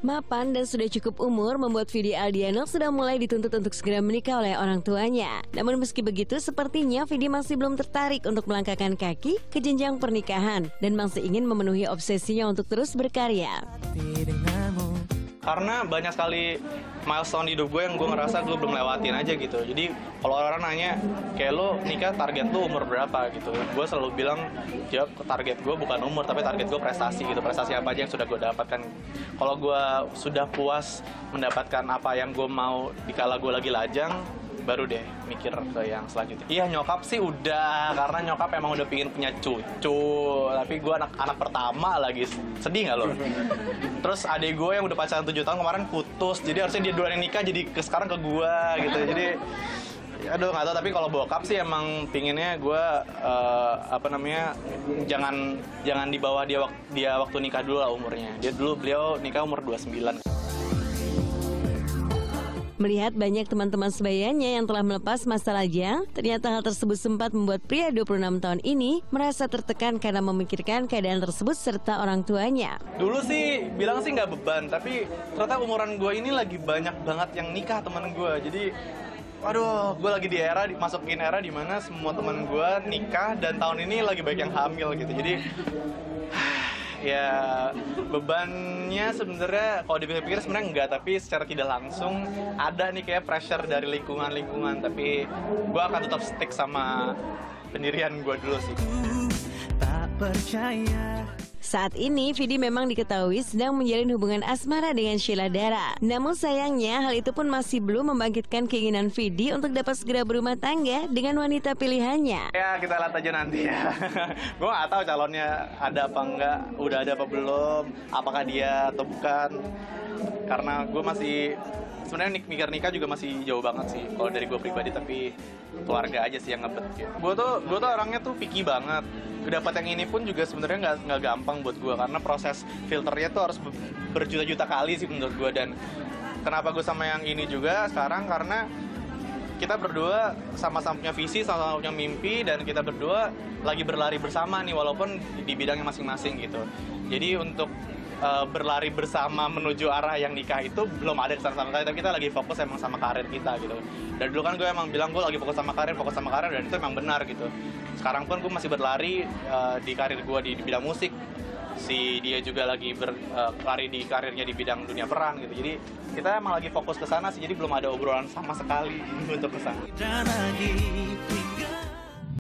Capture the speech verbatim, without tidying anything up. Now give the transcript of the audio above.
Mapan dan sudah cukup umur membuat Vidi Aldiano sudah mulai dituntut untuk segera menikah oleh orang tuanya. Namun meski begitu, sepertinya Vidi masih belum tertarik untuk melangkahkan kaki ke jenjang pernikahan dan masih ingin memenuhi obsesinya untuk terus berkarya. Karena banyak sekali milestone di hidup gue yang gue ngerasa gue belum lewatin aja gitu. Jadi kalau orang nanya, kayak lo nikah target lo umur berapa gitu. Gue selalu bilang, jawab target gue bukan umur, tapi target gue prestasi gitu. Prestasi apa aja yang sudah gue dapatkan. Kalau gue sudah puas mendapatkan apa yang gue mau dikala gue lagi lajang, baru deh mikir ke yang selanjutnya. Iya, nyokap sih udah, karena nyokap emang udah pingin punya cucu. Tapi gue anak anak pertama lagi, sedih nggak lo? Terus adik gue yang udah pacaran tujuh tahun kemarin putus, jadi harusnya dia duluan yang nikah, jadi ke sekarang ke gue gitu. Jadi, aduh nggak tahu. Tapi kalau bokap sih emang pinginnya gue uh, apa namanya, jangan jangan di bawah dia dia waktu nikah dulu lah umurnya. Dia dulu beliau nikah umur dua puluh sembilan. Melihat banyak teman-teman sebayanya yang telah melepas masa lajang, ternyata hal tersebut sempat membuat pria dua puluh enam tahun ini merasa tertekan karena memikirkan keadaan tersebut serta orang tuanya. Dulu sih bilang sih nggak beban, tapi ternyata umuran gue ini lagi banyak banget yang nikah teman gue. Jadi, aduh, gue lagi di era, masukin era di mana semua teman gue nikah dan tahun ini lagi banyak yang hamil gitu. Jadi, ya bebannya sebenarnya kalau dipikir-pikir sebenarnya enggak, tapi secara tidak langsung ada nih kayak pressure dari lingkungan-lingkungan, tapi gue akan tetap stick sama pendirian gue dulu sih. Tak percaya. Saat ini, Vidi memang diketahui sedang menjalin hubungan asmara dengan Sheila Dara. Namun sayangnya, hal itu pun masih belum membangkitkan keinginan Vidi untuk dapat segera berumah tangga dengan wanita pilihannya. Ya, kita lihat aja nanti ya. Gue nggak tahu calonnya ada apa enggak, udah ada apa belum, apakah dia atau bukan. Karena gue masih, sebenarnya mikir nikah juga masih jauh banget sih kalau dari gue pribadi, tapi keluarga aja sih yang ngebet gitu. Gue tuh, gue tuh orangnya tuh picky banget. Dapat yang ini pun juga sebenarnya nggak nggak gampang buat gue, karena proses filternya tuh harus berjuta-juta kali sih menurut gue. Dan kenapa gue sama yang ini juga sekarang, karena kita berdua sama-sama punya visi, sama-sama punya mimpi, dan kita berdua lagi berlari bersama nih, walaupun di bidangnya masing-masing gitu. Jadi untuk uh, berlari bersama menuju arah yang nikah itu belum ada kesana sama sekali, tapi kita lagi fokus emang sama karir kita gitu. Dan dulu kan gue emang bilang gue lagi fokus sama karir, fokus sama karir, dan itu emang benar gitu. Sekarang pun gue masih berlari uh, di karir gue di, di bidang musik. Si dia juga lagi berlari uh, di karirnya di bidang dunia peran gitu. Jadi kita emang lagi fokus ke sana sih, jadi belum ada obrolan sama sekali untuk ke sana.